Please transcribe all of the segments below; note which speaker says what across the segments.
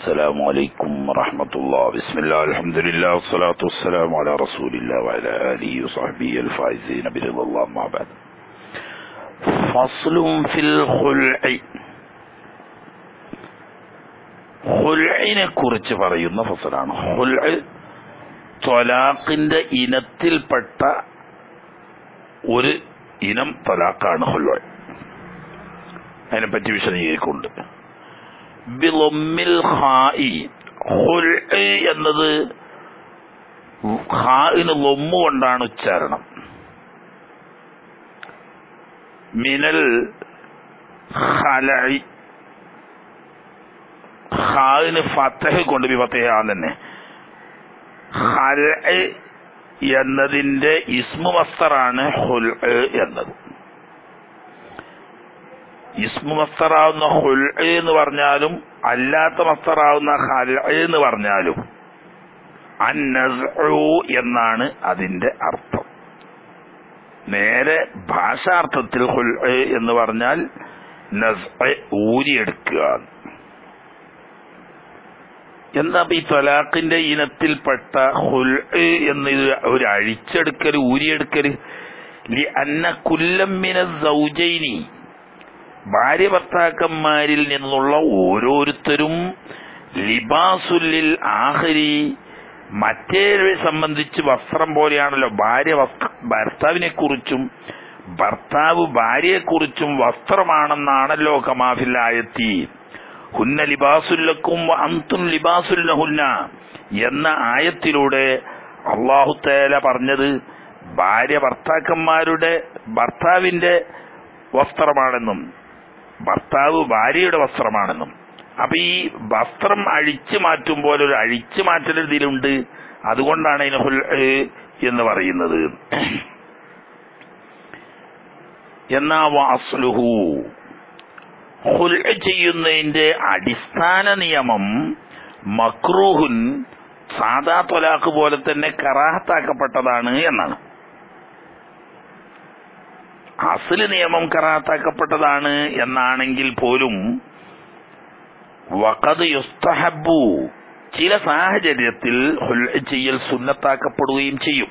Speaker 1: السلام عليكم ورحمة الله. بسم الله الحمد لله والصلاة والسلام على رسول الله وعلى آله وصحبه الفائزين برضا الله. ما بعد. فصل في الخلع. ഖുൽഇനെ കുറിച്ച് പറയുന്ന ഫസലാണ്. ഖുൽഅ് ത്വലാഖിന്റെ ഇനത്തിൽപ്പെട്ട ഒരു ഇനം ത്വലാഖാണ് ഖുൽഅ്. അതിനെപ്പറ്റി വിശദീകരിക്കുന്നുണ്ട്. ബിളമ്മിൽ ഖാഇ, ഖുൽഅ് എന്നത് ഖാഇന് ലൊമ്മ് കൊണ്ടാണ് ഉച്ചാരണം. മിനൽ ഖലഇ, ഖാഇന് ഫതഹ് കൊണ്ട് ബിഫതഹ് തന്നെ. ഖലഇ എന്നതിന്റെ ഇസ്മു മസ്ദറാണ് ഖുൽഅ് എന്നത്. ഇസ്മു മസ്ദറാവുന്ന ഖുൽഅ് എന്ന് പറഞ്ഞാലും അല്ലാത്ത മസ്ദറാവുന്ന ഖലഅ് എന്ന് പറഞ്ഞാലും അന്നസ്ഉ എന്നാണ് അതിന്റെ അർത്ഥം. നേരെ ഭാഷാർത്ഥത്തിൽ ഖുൽഅ് എന്ന് പറഞ്ഞാൽ നസ്അ, ഊരിയെടുക്കുക. എന്നാ ഈ ത്വലാഖിന്റെ ഇനത്തിൽപ്പെട്ട ഖുൽഅ് എന്ന ഒരു അഴിച്ചെടുക്കൽ, ഊരിയെടുക്കൽ. ലിഅന്ന കുല്ലം മിനസ് സൗജൈനി, ഭാര്യ ഭർത്താക്കന്മാരിൽ നിന്നുള്ള ഓരോരുത്തരും ലിബാസുല്ലിൽ ആഖിരി, മറ്റേവരെ സംബന്ധിച്ച് വസ്ത്രം പോലെയാണല്ലോ. ഭാര്യ ഭർത്താവിനെ കുറിച്ചും ഭർത്താവ് ഭാര്യയെക്കുറിച്ചും വസ്ത്രമാണെന്നാണല്ലോ കമാഫിൽ ആയത്തി ഹുന്ന ലിബാസുല്ലക്കും അന്തും ലിബാസുല്ലഹുന്ന എന്ന ആയത്തിലൂടെ അല്ലാഹു തആല പറഞ്ഞത് ഭാര്യ ഭർത്താവിന്റെ വസ്ത്രമാണെന്നും ഭർത്താവ് ഭാര്യയുടെ വസ്ത്രമാണെന്നും. അപ്പൊ ഈ വസ്ത്രം അഴിച്ചു മാറ്റും പോലെ ഒരു അഴിച്ചു മാറ്റൽ ഇതിലുണ്ട്. അതുകൊണ്ടാണ് ഇതിന് ഖുൽഅ് എന്ന് പറയുന്നത്. എന്നാ വഅസ്ലുഹു, ഖുൽഅ് ചെയ്യുന്നതിന്റെ അടിസ്ഥാന നിയമം മക്റൂഹുൻ, സാദാ ത്വലാഖ് പോലെ തന്നെ കറാഹത്താക്കപ്പെട്ടതാണ് എന്നാണ്. അസ്ല് നിയമം കറാഹത്താക്കപ്പെട്ടതാണ് എന്നാണെങ്കിൽ പോലും വഖദ് യുസ്തഹബ്ബു, ചില സാഹചര്യത്തിൽ ഖുൽഅ് ചെയ്യൽ സുന്നത്താക്കപ്പെടുകയും ചെയ്യും.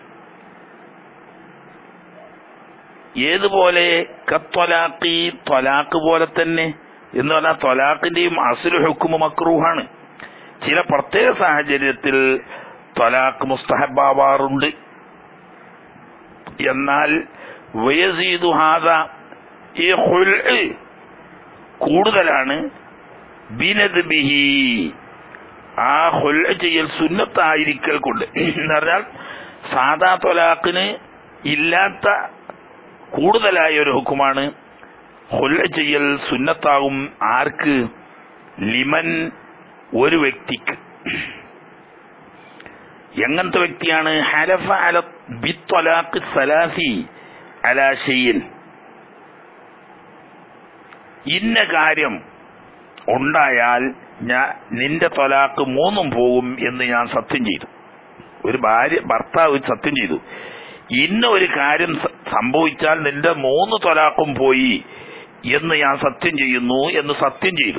Speaker 1: ഏതുപോലെ? കത്വലാഖി, ത്വലാഖ് പോലെ തന്നെ എന്ന് പറഞ്ഞാൽ ത്വലാഖിന്റെയും അസ്ലു ഹുക്മു മക്റൂഹാണ്. ചില പ്രത്യേക സാഹചര്യത്തിൽ ത്വലാഖ് മുസ്തഹബാവാറുണ്ട്. എന്നാൽ വയസീദു ഹാദ, ഈ ഖുൽഅ് കൂടുതലാണ് ബിനദ്ബിഹി, ആ ഖുൽഅ് ചെയ്യൽ സുന്നത്തായിരിക്കൽ കൊണ്ട്. എന്ന് പറഞ്ഞാൽ സാദാ ത്വലാഖിന് ഇല്ലാത്ത കൂടുതലായ ഒരു ഹുക്കുമാണ് ഖുൽഅ് ചെയ്യൽ സുന്നത്താകും. ആർക്ക്? ലിമൻ, ഒരു വ്യക്തിക്ക്. എങ്ങനത്തെ വ്യക്തിയാണ്? ഹലഫ അല ബിത്വലാഖ് സലാസി അലാ ഷൈഇൻ, ഇന്ന കാര്യം ഉണ്ടായാൽ നിന്റെ ത്വലാഖ് 3 പോകും എന്ന് ഞാൻ സത്യം ചെയ്തു. ഒരു ഭർത്താവ് സത്യം ചെയ്തു, ഇന്ന ഒരു കാര്യം സംഭവിച്ചാൽ നിന്റെ 3 ത്വലാഖും പോയി എന്ന് ഞാൻ സത്യം ചെയ്യുന്നു എന്ന് സത്യം ചെയ്തു.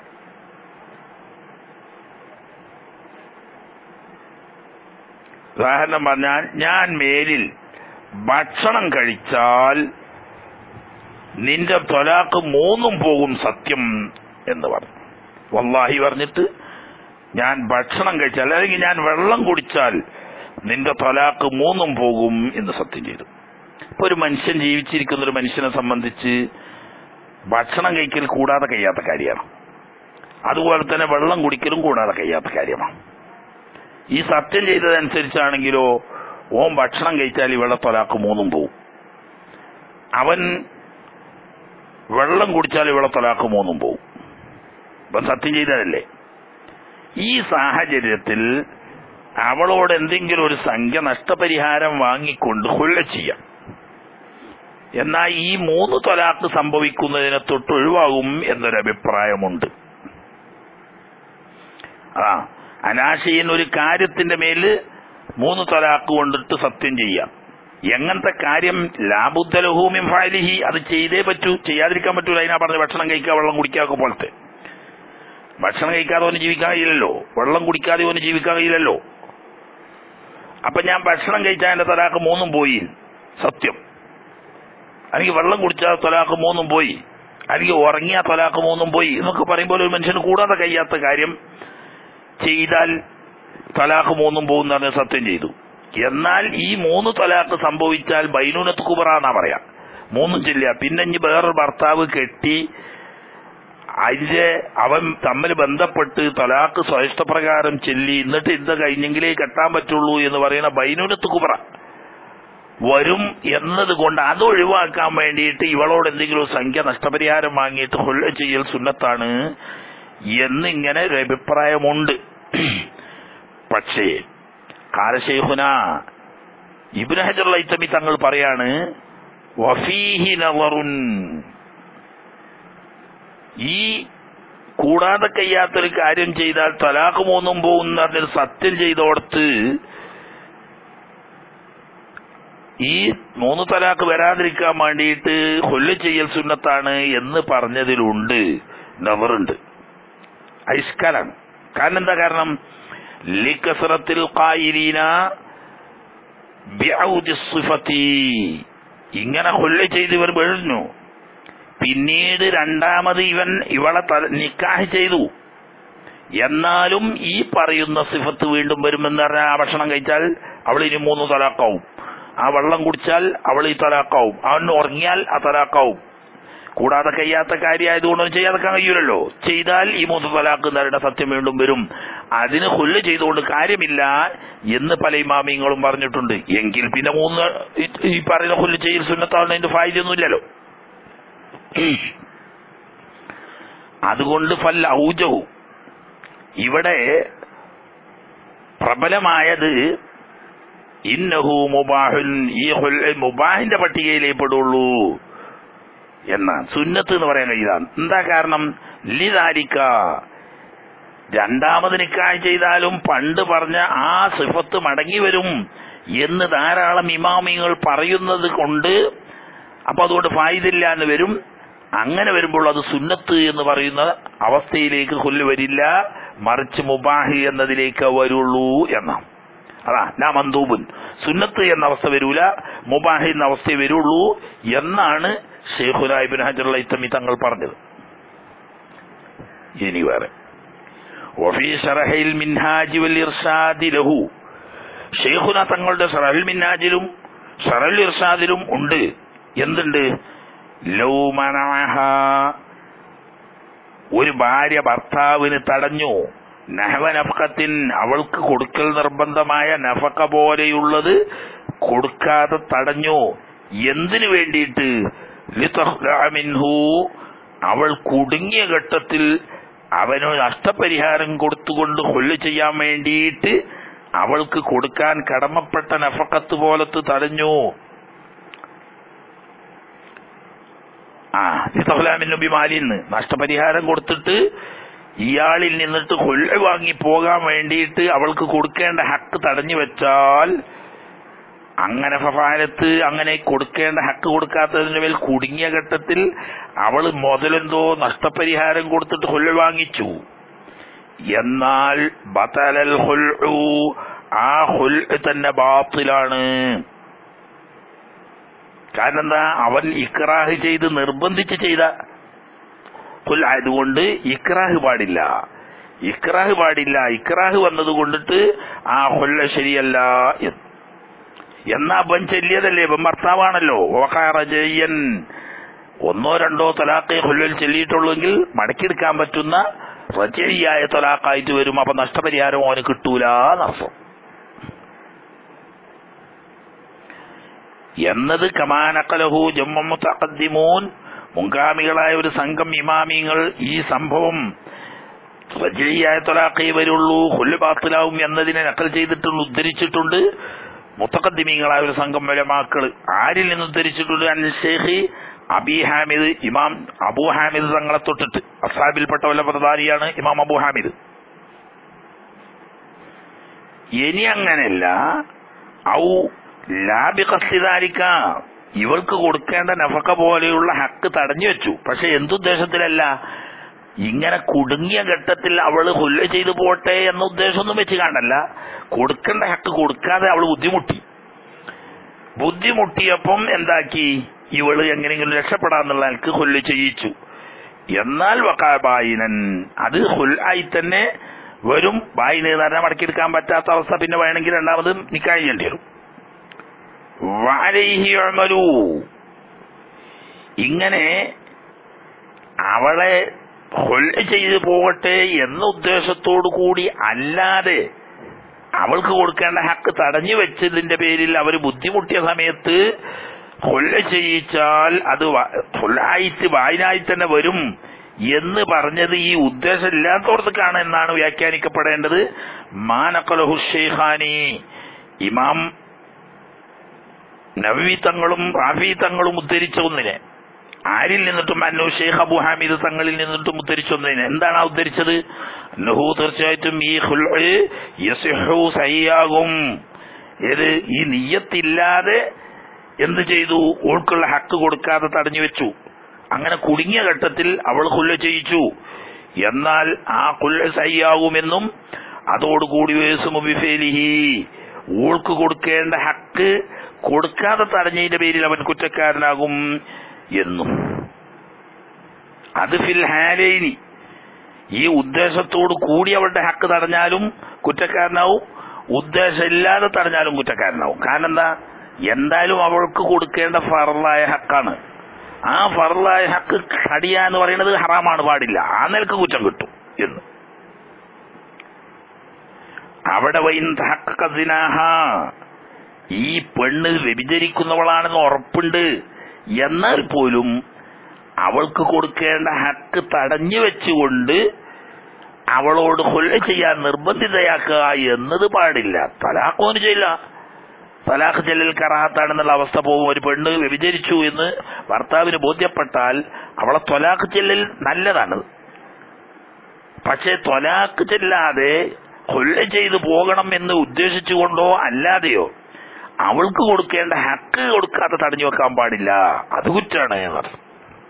Speaker 1: ഉദാഹരണം പറഞ്ഞാൽ, ഞാൻ മേലിൽ ഭക്ഷണം കഴിച്ചാൽ നിന്റെ ത്വലാഖ് 3 പോകും സത്യം എന്ന് പറഞ്ഞു. വല്ലാഹി പറഞ്ഞിട്ട് ഞാൻ ഭക്ഷണം കഴിച്ചാൽ, അല്ലെങ്കിൽ ഞാൻ വെള്ളം കുടിച്ചാൽ നിന്റെ ത്വലാഖ് 3 പോകും എന്ന് സത്യം ചെയ്തു. ഇപ്പൊ ഒരു മനുഷ്യൻ, ജീവിച്ചിരിക്കുന്ന ഒരു മനുഷ്യനെ സംബന്ധിച്ച് ഭക്ഷണം കഴിക്കൽ കൂടാതെ കഴിയാത്ത കാര്യമാണ്. അതുപോലെ തന്നെ വെള്ളം കുടിക്കലും കൂടാതെ കഴിയാത്ത കാര്യമാണ്. ഈ സത്യം ചെയ്തതനുസരിച്ചാണെങ്കിലോ ഓൻ ഭക്ഷണം കഴിച്ചാൽ ഇവളുടെ ത്വലാഖ് 3 പോകും. അവൻ വെള്ളം കുടിച്ചാൽ ഇവളുടെ ത്വലാഖ് 3 പോകും. ഇവൻ സത്യം ചെയ്തതല്ലേ. ഈ സാഹചര്യത്തിൽ അവളോട് എന്തെങ്കിലും ഒരു സംഖ്യ നഷ്ടപരിഹാരം വാങ്ങിക്കൊണ്ട് ഖുൽഅ് ചെയ്യാം. എന്നാൽ ഈ 3 ത്വലാഖ് സംഭവിക്കുന്നതിനെ തൊട്ട് ഒഴിവാകും എന്നൊരഭിപ്രായമുണ്ട്. അനാശയിൻ, ഒരു കാര്യത്തിന്റെ മേല് 3 ത്വലാഖ് കൊണ്ടിട്ട് സത്യം ചെയ്യാം. എങ്ങനത്തെ കാര്യം? ലാബുദ്ദലഹു മിൻ ഫഅലിഹി, അത് ചെയ്തേ പറ്റൂ, ചെയ്യാതിരിക്കാൻ പറ്റൂല. അതിനാ പറഞ്ഞ ഭക്ഷണം കഴിക്കുക, വെള്ളം കുടിക്കുക ഒക്കെ പോലത്തെ. ഭക്ഷണം കഴിക്കാതെ ഓന് ജീവിക്കാൻ കഴിയില്ലല്ലോ, വെള്ളം കുടിക്കാതെ ഓന് ജീവിക്കാൻ കഴിയില്ലല്ലോ. അപ്പൊ ഞാൻ ഭക്ഷണം കഴിച്ചാൽ എന്റെ തലാഖ് 3 പോയി, സത്യം. അല്ലെങ്കിൽ വെള്ളം കുടിച്ചാൽ തലാഖ് 3 പോയി, അല്ലെങ്കിൽ ഉറങ്ങിയാൽ തലാഖ് 3 പോയി എന്നൊക്കെ പറയുമ്പോൾ ഒരു മനുഷ്യന് കൂടാതെ കഴിയാത്ത കാര്യം ചെയ്താൽ തലാഖ് 3 പോകുന്ന പറഞ്ഞ് സത്യം ചെയ്തു. എന്നാൽ ഈ 3 തലാഖ് സംഭവിച്ചാൽ ബൈനൂനത്ത് കുബറ എന്നാ പറയാ, 3 ചെല്ലുക. പിന്നെ ഇനി വേറൊരു ഭർത്താവ് കെട്ടി അവൻ തമ്മിൽ ബന്ധപ്പെട്ട് തലാഖ് സ്വയഷ്ടപ്രകാരം ചെല്ലി എന്നിട്ട് ഇത് കഴിഞ്ഞെങ്കിലേ കെട്ടാൻ പറ്റുള്ളൂ എന്ന് പറയുന്ന ബൈനൂനത്ത് കുബറ വരും എന്നതുകൊണ്ട് അത് ഒഴിവാക്കാൻ വേണ്ടിയിട്ട് ഇവളോട് എന്തെങ്കിലും സംഖ്യ നഷ്ടപരിഹാരം വാങ്ങിയിട്ട് ഹുല്ല ചെയ്യൽ സുന്നത്താണ് എന്നിങ്ങനെ ഒരു അഭിപ്രായമുണ്ട്. പക്ഷേ കാലശൈഖുന ഇബ്നു ഹജർ ഹൈതമി തങ്ങൾ പറയാണ്, വഫീഹി നളറുൻ, ഈ കൂടാതെ കഴിയാത്തൊരു കാര്യം ചെയ്താൽ തലാഖ് 3 പോകുന്ന സത്യം ചെയ്തോടത്ത് ഈ 3 തലാഖ് വരാതിരിക്കാൻ വേണ്ടിയിട്ട് ഹുല്ല ചെയ്യൽ സുന്നത്താണ് എന്ന് പറഞ്ഞതിലുണ്ട് നവറുണ്ട്, ഐഷ്കാലാണ്. കാരണം എന്താ? കാരണം ലികസറത്തിൽ ഖായിരീന ബിഔദി സിഫതി, ഇങ്ങനെ ഹുല്ല ചെയ്ത് ഇവർ വീഴുന്നു. പിന്നീട് രണ്ടാമത് ഇവളെ നിക്കാഹ് ചെയ്തു, എന്നാലും ഈ പറയുന്ന സിഫത്ത് വീണ്ടും വരുമെന്ന് പറഞ്ഞാൽ ആ ഭക്ഷണം കഴിച്ചാൽ അവൾ ഇനി 3 തലാഖാവും, ആ വെള്ളം കുടിച്ചാൽ അവൾ ഈ തലാഖാവും, അവൻ ഉറങ്ങിയാൽ ആ തലാഖാവും. കൂടാതെ കഴിയാത്ത കാര്യമായതുകൊണ്ടൊന്നും ചെയ്യാതെക്കാൻ കഴിയൂലല്ലോ. ചെയ്താൽ ഈ 3 തലാഖ് എന്നവരുടെ സത്യം വീണ്ടും വരും. അതിന് ഹുല്ല് ചെയ്തുകൊണ്ട് കാര്യമില്ല എന്ന് പല ഇമാമിങ്ങളും പറഞ്ഞിട്ടുണ്ട്. എങ്കിൽ പിന്നെ 3 ഈ പറയുന്ന ഹുല്ല് ചെയ്യൽ സുന്നത്താവുന്നതിന്റെ ഫായിദയൊന്നുമില്ലല്ലോ. അതുകൊണ്ട് ഫൽ ഔജഹു, ഇവിടെ പ്രബലമായത് ഇന്നഹു മുബാഹുൻ, ഈ മുബാഹിന്റെ പട്ടികയിലേ പെടുള്ളൂ എന്നാണ്. സുന്നത്ത് എന്ന് പറയാൻ കഴിയില്ല. എന്താ കാരണം? ലിദാലിക, രണ്ടാമത് നിക്കാഹ് ചെയ്താലും പണ്ട് പറഞ്ഞ ആ സിഫത്ത് മടങ്ങി വരും എന്ന് ധാരാളം ഇമാമികൾ പറയുന്നത് കൊണ്ട് അപ്പൊ അതുകൊണ്ട് ഫായിദില്ല എന്ന് വരും. അങ്ങനെ വരുമ്പോൾ അത് സുന്നത്ത് എന്ന് പറയുന്ന അവസ്ഥയിലേക്ക് ഹുല്ല് വരില്ല, മറിച്ച് മുബാഹി എന്നതിലേക്ക് വരുള്ളൂ എന്നാണ്. അതാ ലാ മന്ദൂബുൻ, സുന്നത്ത് എന്ന അവസ്ഥ വരൂല, മുബാഹി എന്ന അവസ്ഥയെ വരുള്ളൂ എന്നാണ് ശൈഖുനാ ഇബ്നു ഹജർ ഹൈതമി തങ്ങൾ പറഞ്ഞത്. ഇനി വേറെ വഫീ ശറഹിൽ മിൻഹാജ് വൽ ഇർശാദി ലഹു, ശൈഖുനാ തങ്ങളുടെ ശറഹുൽ മിൻഹാജിലും ശറഹുൽ ഇർശാദിലും ഉണ്ട്. എന്തുണ്ട്? ലൗ മനഅഹ, ഒരു ഭാര്യ ഭർത്താവിന് തടഞ്ഞു, നഹവ നഫഖത്തിൻ, അവൾക്ക് കൊടുക്കൽ നിർബന്ധമായ നഫഖ പോലെയുള്ളത് കൊടുക്കാതെ തടഞ്ഞു. എന്തിനു വേണ്ടിയിട്ട്? ലിതഖ്ലഅ മിൻഹു, അവൾ കുടുങ്ങിയ ഘട്ടത്തിൽ അവന് നഷ്ടപരിഹാരം കൊടുത്തുകൊണ്ട് ഹുല്ല് ചെയ്യാൻ വേണ്ടിയിട്ട് അവൾക്ക് കൊടുക്കാൻ കടമപ്പെട്ട നഫഖത്ത് പോലത്ത് തടഞ്ഞു. ബിമാലിന്ന് നഷ്ടപരിഹാരം കൊടുത്തിട്ട് ഇയാളിൽ നിന്നിട്ട് ഹുല്ല് വാങ്ങി പോകാൻ വേണ്ടിയിട്ട് അവൾക്ക് കൊടുക്കേണ്ട ഹക്ക് തടഞ്ഞു വെച്ചാൽ, അങ്ങനെ ഫഫാലത്ത്, അങ്ങനെ കൊടുക്കേണ്ട ഹക്ക് കൊടുക്കാത്തതിന്റെ മേൽ കുടുങ്ങിയ ഘട്ടത്തിൽ അവൾ മുതലെന്തോ നഷ്ടപരിഹാരം കൊടുത്തിട്ട് ഹുല്ല് വാങ്ങിച്ചു, എന്നാൽ ബതലൽ ഹുൽഉ, ആ ഹുല്ല് തന്നെ ബാത്തിലാണ്. കാരണം എന്താ? അവൻ ഇക്റാഹ് ചെയ്ത് നിർബന്ധിച്ച് ചെയ്ത ഹുൽ ആയതുകൊണ്ട് ഇക്റാഹ് പാടില്ല. ഇക്റാഹ് വന്നത് കൊണ്ടിട്ട് ആ ഹുല്ല് ശരിയല്ല. എന്നാ അവൻ ചെല്ലിയതല്ലേ, അവൻ ഭർത്താവാണല്ലോ. ഓഖാറജയ്യൻ, 1 or 2 തലാഖ് ഹുല്ലിൽ ചെല്ലിയിട്ടുള്ളെങ്കിൽ മടക്കിയെടുക്കാൻ പറ്റുന്ന റജയ്യായ തലാഖായിട്ട് വരും. അപ്പൊ നഷ്ടപരിഹാരം അവന് കിട്ടൂല എന്നർത്ഥം. എന്നത് കമാനഖലഹു ജമ്മു മുതഖദ്ദിമൂൻ, മുൻഗാമികളായ ഒരു സംഘം ഇമാമിങ്ങൾ ഈ സംഭവം റജയ്യായ തലാഖേ വരുള്ളൂ, ഹുല്ല് ബാത്തിലാവും എന്നതിനെ നഖൽ ചെയ്തിട്ടുണ്ട്, ഉദ്ധരിച്ചിട്ടുണ്ട് മുതഖദ്ദിമീങ്ങളായ ഒരു സംഘം ഉലമാക്കൾ. ആരിൽ നിന്ന് ഉദ്ധരിച്ചിട്ടുണ്ട്? അൻ ശൈഖ് അബി ഹാമിദ്, ഇമാം അബൂ ഹാമിദ് തങ്ങളെ തൊട്ടിട്ട്. അസ്ഹാബിൽപ്പെട്ട വല്ല പ്രധാനിയാണ് ഇമാം അബൂ ഹാമിദ്. ഇനി അങ്ങനെയല്ല, ഔ ലാബിഖസ്തിദാലിക, ഇവൾക്ക് കൊടുക്കേണ്ട നഫഖ പോലെയുള്ള ഹക്ക് തടഞ്ഞു വെച്ചു. പക്ഷെ എന്തുദ്ദേശത്തിലല്ല? ഇങ്ങനെ കുടുങ്ങിയ ഘട്ടത്തിൽ അവള് കൊല്ല ചെയ്തു പോട്ടെ എന്ന ഉദ്ദേശമൊന്നും വെച്ച് കാണല്ല. കൊടുക്കേണ്ട ഹക്ക് കൊടുക്കാതെ അവള് ബുദ്ധിമുട്ടിയപ്പം എന്താക്കി, ഇവള് എങ്ങനെയെങ്കിലും രക്ഷപ്പെടാന്നുള്ള ആൾക്ക് കൊല്ല ചെയ്യിച്ചു. എന്നാൽ വഖാബായിനൻ, അത് ഹുൽആയി തന്നെ വരും. ബായിന് തന്നെ മടക്കിയെടുക്കാൻ പറ്റാത്ത അവസ്ഥ, പിന്നെ വേണമെങ്കിൽ രണ്ടാമത് നിക്കാഹ് ചെയ്യേണ്ടി വരും. വഅലൈഹി ഉമലു, ഇങ്ങനെ അവളെ കൊല്ല ചെയ്ത് പോകട്ടെ എന്ന ഉദ്ദേശത്തോടു കൂടി അല്ലാതെ അവൾക്ക് കൊടുക്കേണ്ട ഹക്ക് തടഞ്ഞു വെച്ചതിന്റെ പേരിൽ അവർ ബുദ്ധിമുട്ടിയ സമയത്ത് കൊല്ല ചെയ്യിച്ചാൽ അത് വായിനായി തന്നെ വരും എന്ന് പറഞ്ഞത് ഈ ഉദ്ദേശം ഇല്ലാത്തോടത്തേക്കാണ് എന്നാണ് വ്യാഖ്യാനിക്കപ്പെടേണ്ടത്. മാനഖലഹു ശൈഖാനി, ഇമാം നവവി തങ്ങളും റാഫി തങ്ങളും ഉദ്ധരിച്ച ഒന്നിനെ, ആരിൽ നിന്നിട്ടും അന്നു ഷെയ്ഖ് അബു ഹാമിദ് തങ്ങളിൽ നിന്നിട്ടും ഉദ്ധരിച്ച ഒന്നിനെ. എന്താണ് ആ ഉദ്ധരിച്ചത്? നഹു, തീർച്ചയായിട്ടും ഈ ഖുൽഉ യസിഹു, സഹിയാകും. ഏത്? ഈ നിയ്യത്തില്ലാതെ എന്ത് ചെയ്തു? ഓൾക്കുള്ള ഹക്ക് കൊടുക്കാതെ തടഞ്ഞു വെച്ചു. അങ്ങനെ കുടുങ്ങിയ ഘട്ടത്തിൽ അവൾ ഖുൽഉ ചെയ്യിച്ചു. എന്നാൽ ആ ഖുൽഉ സഹിയാകുമെന്നും അതോടുകൂടി വയസ്സുമു ബിഫേലിഹി, ഓൾക്ക് കൊടുക്കേണ്ട ഹക്ക് കൊടുക്കാതെ തടഞ്ഞതിന്റെ പേരിൽ അവൻ കുറ്റക്കാരനാകും എന്നും. അത് ഫിൽ ഹാലൈനി, ഈ ഉദ്ദേശത്തോട് കൂടി അവളുടെ ഹക്ക് തടഞ്ഞാലും കുറ്റക്കാരനാവും, ഉദ്ദേശമില്ലാതെ തടഞ്ഞാലും കുറ്റക്കാരനാവും. കാരണം എന്താ? എന്തായാലും അവൾക്ക് കൊടുക്കേണ്ട ഫർളായ ഹക്കാണ്. ആ ഫർളായ ഹക്ക് കടിയ എന്ന് പറയുന്നത് ഹറാമാണ്, പാടില്ല. ആ നിലക്ക് കുറ്റം കിട്ടും എന്ന്. അവിടെ ഈ പെണ്ണ് വ്യഭിചരിക്കുന്നവളാണെന്ന് ഉറപ്പുണ്ട്, എന്നാൽ പോലും അവൾക്ക് കൊടുക്കേണ്ട ഹക്ക് തടഞ്ഞു വെച്ചുകൊണ്ട് അവളോട് കൊല്ല ചെയ്യാൻ നിർബന്ധിതയാക്കുക എന്നത് പാടില്ല. തലാഖോന് ചെയ്യില്ല. തലാഖ് ചെല്ലൽ കറാഹത്താണെന്നുള്ള അവസ്ഥ പോകും. ഒരു പെണ്ണ് വ്യഭിചരിച്ചു എന്ന് ഭർത്താവിന് ബോധ്യപ്പെട്ടാൽ അവളെ ത്വലാഖ് ചെല്ലൽ നല്ലതാണ്. പക്ഷെ ത്വലാഖ് ചെല്ലാതെ കൊല്ല ചെയ്തു പോകണം എന്ന് ഉദ്ദേശിച്ചുകൊണ്ടോ അല്ലാതെയോ അവൾക്ക് കൊടുക്കേണ്ട ഹക്ക് കൊടുക്കാതെ തടഞ്ഞു വെക്കാൻ പാടില്ല. അത് കുറ്റാണ് എന്നർത്ഥം.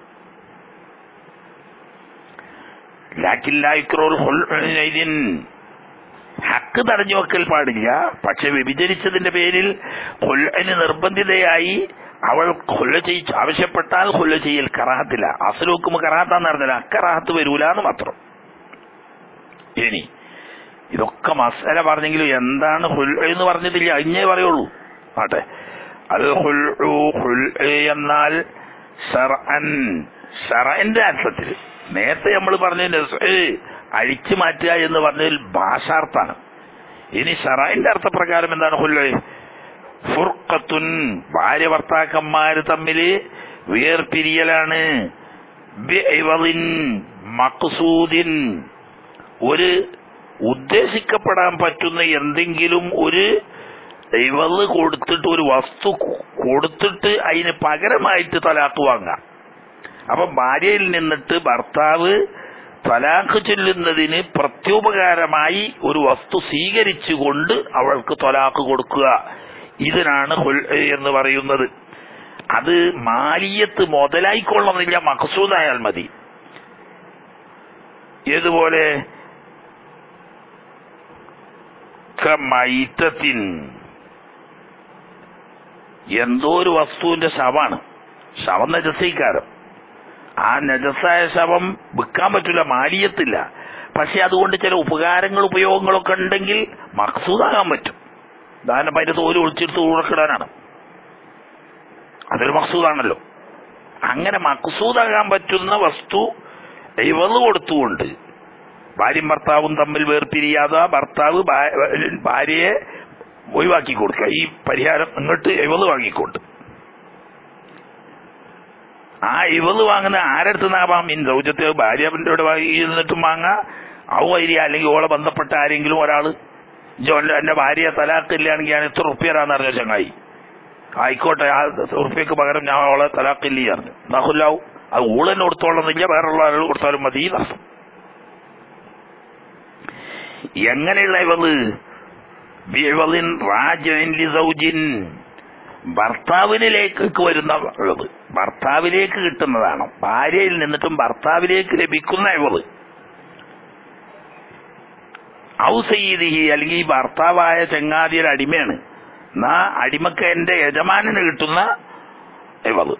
Speaker 1: ഹക്ക് തടഞ്ഞു വെക്കൽ പാടില്ല. പക്ഷെ വ്യഭിചരിച്ചതിന്റെ പേരിൽ കൊല്ലന് നിർബന്ധിതയായി അവൾ കൊല്ല ചെയ്യിച്ച് ആവശ്യപ്പെട്ടാൽ കൊല്ല ചെയ്യൽ കറാഹത്തില്ല. അസ്ലു ഹുക്മ് കറാഹത്താന്ന് പറഞ്ഞാൽ അക്കറാഹത്ത് വരൂല എന്ന് മാത്രം. ഇനി ഇതൊക്കെ മസല പറഞ്ഞെങ്കിലും എന്താണ് ഖുൽഉ എന്ന് പറഞ്ഞിട്ടില്ല, അഞ്ഞേ പറയുള്ളൂ. ആട്ടെ, അത് ഖുൽഉ എന്നാൽ ശർഅന്റെ അർത്ഥത്തിൽ, നേരത്തെ നമ്മൾ പറഞ്ഞ അഴിച്ചു മാറ്റുക എന്ന് പറഞ്ഞതിൽ ഭാഷാർത്ഥാണ്. ഇനി ശർഅന്റെ അർത്ഥപ്രകാരം എന്താണ് ഖുൽഉ? ഫുർഖത്തുൻ, ഭാര്യ ഭർത്താക്കന്മാര് തമ്മിൽ വേർപിരിയലാണ്. ബിഇവദിൻ മഖ്സൂദിൻ, ഒരു ഉദ്ദേശിക്കപ്പെടാൻ പറ്റുന്ന എന്തെങ്കിലും ഒരു ഇവള് കൊടുത്തിട്ട്, ഒരു വസ്തു കൊടുത്തിട്ട് അതിന് പകരമായിട്ട് തലാഖ് വാങ്ങാം. അപ്പൊ ഭാര്യയിൽ നിന്നിട്ട് ഭർത്താവ് തലാഖ് ചൊല്ലുന്നതിന് പ്രത്യുപകാരമായി ഒരു വസ്തു സ്വീകരിച്ചുകൊണ്ട് അവൾക്ക് തലാഖ് കൊടുക്കുക, ഇതിനാണ് ഖുൽഉ എന്ന് പറയുന്നത്. അത് മാലിയത്ത് മുതലായിക്കൊള്ളണമെന്നില്ല, മഖ്സൂദായാൽ മതി. ഏതുപോലെ മൈത്തത്തിൻ, എന്തോ ഒരു വസ്തുവിന്റെ ശവമാണ്. ശവം നജസീകാരം. ആ നജസായ ശവം വിൽക്കാൻ പറ്റില്ല, മാലിയത്തില്ല. പക്ഷെ അതുകൊണ്ട് ചില ഉപയോഗങ്ങളൊക്കെ ഉണ്ടെങ്കിൽ മഖ്സൂദാകാൻ പറ്റും. ഉദാഹരണം, അതിന്റെ തോല് ഒളിച്ചെടുത്ത് ഉറക്കിടാനാണ്, അതൊരു മഖ്സൂദാണല്ലോ. അങ്ങനെ മഖ്സൂദാകാൻ പറ്റുന്ന വസ്തു ഇവള് കൊടുത്തുകൊണ്ട് ഭാര്യയും ഭർത്താവും തമ്മിൽ വേർപിരിയാതെ ഭർത്താവ് ഭാര്യയെ ഒഴിവാക്കി കൊടുക്കുക, ഈ പരിഹാരം ഇങ്ങോട്ട് ഇവള് വാങ്ങിക്കൊണ്ട്. ആ ഇവള് വാങ്ങുന്ന ആരടുത്തുനിന്നാവാം? സൗജത്തെ ഭാര്യന്റെ ഇവിടെ വാങ്ങിയിട്ടും വാങ്ങാം, ഔവരിയ അല്ലെങ്കിൽ ഓളെ ബന്ധപ്പെട്ട ആരെങ്കിലും ഒരാള്. എന്റെ ഭാര്യ തലാഖില്ലാണെങ്കിൽ ഞാൻ എത്ര റുപ്യരാന്ന് അറിഞ്ഞ ചങ്ങായി, ആയിക്കോട്ടെ, ആ റുപ്യക്ക് പകരം ഞാൻ ഓളെ തലാഖില്ല അറിഞ്ഞു, നഹുല്ലാവും. അത് ഊളെന്നെ കൊടുത്തോളന്നില്ല, വേറെയുള്ള ആളുകൾ കൊടുത്താലും മതി നഷ്ടം. എങ്ങനെയുള്ള ഇവള്? ഭർത്താവിനിലേക്ക് വരുന്ന ഉള്ളത്, ഭർത്താവിലേക്ക് കിട്ടുന്നതാണ്. ഭാര്യയിൽ നിന്നിട്ടും ഭർത്താവിലേക്ക് ലഭിക്കുന്ന ഇവള് ഔസയ്യിദിഹി, അല്ലെങ്കിൽ ഭർത്താവായ ചങ്ങാതിയുടെ അടിമയാണ്. എന്നാ അടിമക്ക് എന്റെ യജമാനന് കിട്ടുന്ന ഇവള്.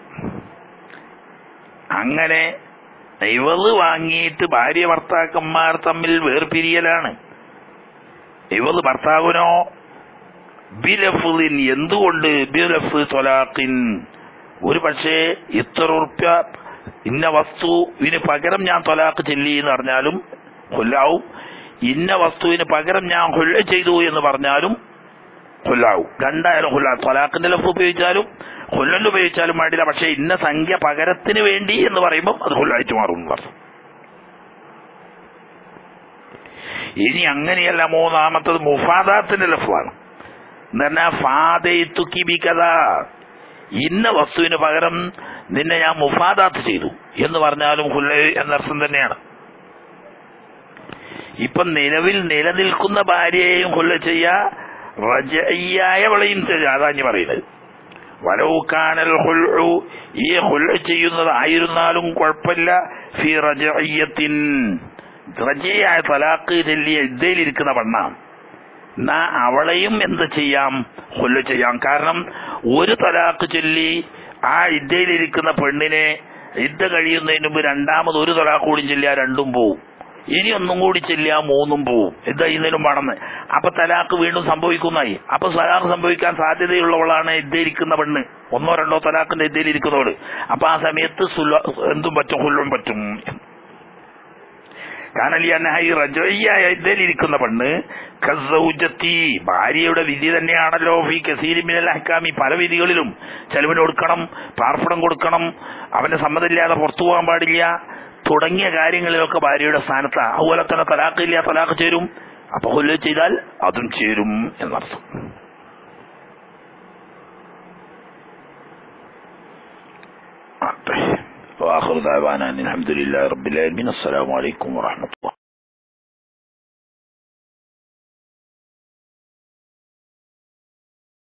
Speaker 1: അങ്ങനെ ഇവള് വാങ്ങിയിട്ട് ഭാര്യ ഭർത്താക്കന്മാർ തമ്മിൽ വേർപിരിയലാണ്. ഇവള് ഭർത്താവിനോ ബിലഫ്ലിൻ, എന്തുകൊണ്ട് ബിലഫ് തൊലാഖിൻ, ഒരു പക്ഷേ ഇത്ര ഉറുപ്യ ഇന്ന വസ്തുവിന് പകരം ഞാൻ തൊലാഖ് ചെല്ലി എന്ന് പറഞ്ഞാലും കൊല്ലാവും, ഇന്ന വസ്തുവിന് പകരം ഞാൻ കൊല്ല ചെയ്തു എന്ന് പറഞ്ഞാലും കൊല്ലാവും. രണ്ടായാലും കൊല്ല. തൊലാഖിന്റെ ലഫ് ഉപയോഗിച്ചാലും കൊല്ലല് ഉപയോഗിച്ചാലും വേണ്ടില്ല. പക്ഷെ ഇന്ന സംഖ്യ പകരത്തിന് വേണ്ടി എന്ന് പറയുമ്പോൾ അത് കൊല്ലായിട്ട് മാറും എന്ന് പറഞ്ഞു. ഇനി അങ്ങനെയല്ല, മൂന്നാമത്തത് മുഫാദാത്തിന്റെ ലഫാണ്. എന്ന് പറഞ്ഞാൽ ഫാദത്തുക്കിബികഥ, ഇന്ന വസ്തുവിന് പകരം നിന്നെ ഞാൻ മുഫാദാത്ത് ചെയ്തു എന്ന് പറഞ്ഞാലും കൊല്ല എന്നർത്ഥം തന്നെയാണ്. ഇപ്പം നിലനിൽക്കുന്ന ഭാര്യയെയും കൊല്ല ചെയ്യാ, റജഇയ്യായവളെയും ചെയ്യാ. അതാ ഞാൻ പറയുന്നത്. വലൗകാനൽ ഖുൽഉ, ഈ ഖുൽഉ ചെയ്യുന്നതായിരുന്നാലും കുഴപ്പമില്ല, ഫി റജഇയ്യത്തിൻ, റജഇയായ തലാഖ് ചൊല്ലിയ ഇദ്ദയിലിരിക്കുന്ന പെണ്ണാണ്, എന്നാ അവളെയും എന്ത് ചെയ്യാം, ഖുൽഉ ചെയ്യാം. കാരണം ഒരു തലാഖ് ചൊല്ലി ആ ഇദ്ദയിലിരിക്കുന്ന പെണ്ണിനെ ഇദ്ദ കഴിയുന്നതിന് മുമ്പ് രണ്ടാമത് ഒരു തലാഖ് കൂടി ചൊല്ലിയാൽ രണ്ടും പോവും. ഇനി ഒന്നും കൂടി ചെല്ലിയാ മൂന്നും പോവും. ഇത് ഇന്നലും വേണമെന്ന്. അപ്പൊ തലാഖ് വീണ്ടും സംഭവിക്കുന്നതായി. അപ്പൊ തലാഖ് സംഭവിക്കാൻ സാധ്യതയുള്ളവളാണ് ഇദ്ദയിലിരിക്കുന്ന പെണ്ണ്, ഒന്നോ രണ്ടോ തലാഖിന്റെ ഇദ്ദയിലിരിക്കുന്നവള്. അപ്പൊ ആ സമയത്ത് എന്തും പറ്റും, കൊല്ലും പറ്റും. കാനലിയായി റജഇയ്യായ ഇദ്ദയിലിരിക്കുന്ന പെണ്ണ് കസൗജത്തി, ഭാര്യയുടെ വിധി തന്നെയാണല്ലോ. ഫീ കസീരി മിനൽ അഹ്കാമി, പല വിധികളിലും ചെലവിന് കൊടുക്കണം, പാർപ്പിടം കൊടുക്കണം, അവന്റെ സമ്മതമില്ലാതെ പുറത്തു പോകാൻ പാടില്ല തുടങ്ങിയ കാര്യങ്ങളിലൊക്കെ ഭാര്യയുടെ സ്ഥാനത്ത്. അതുപോലെ തന്നെ തലാഖ് ഇല്ല, തലാഖ് ചേരും. അപ്പൊ കൊല്ല ചെയ്താൽ അതും ചേരും എന്നർത്ഥം. വാഖിറു ദഅവാനാ അൽഹംദുലില്ലാഹി റബ്ബിൽ ആലമീൻ. അസ്സലാമു അലൈക്കും വറഹ്മത്തുള്ളാഹി.